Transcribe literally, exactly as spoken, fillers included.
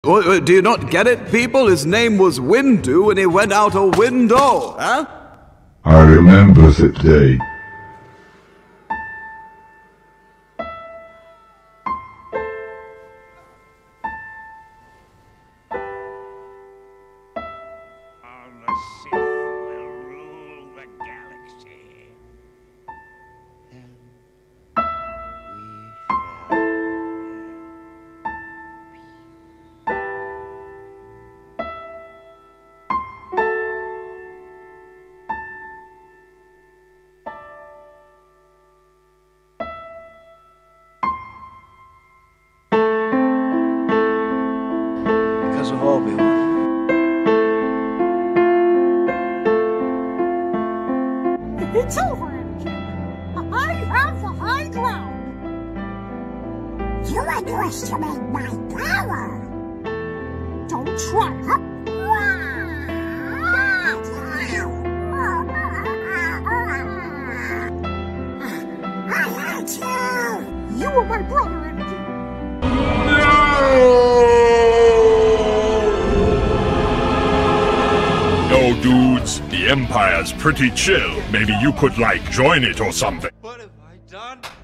Well, do you not get it, people? His name was Windu, and he went out a window, huh? I remember that day. The Sith will rule the galaxy. And we shall because of Obi-Wan. It's over, Anakin. I have the high ground. You underestimate my power. Don't try, huh? I hate you. You were my brother, Anakin. No, dudes, the Empire's pretty chill. Maybe you could, like, join it or something. What have I done?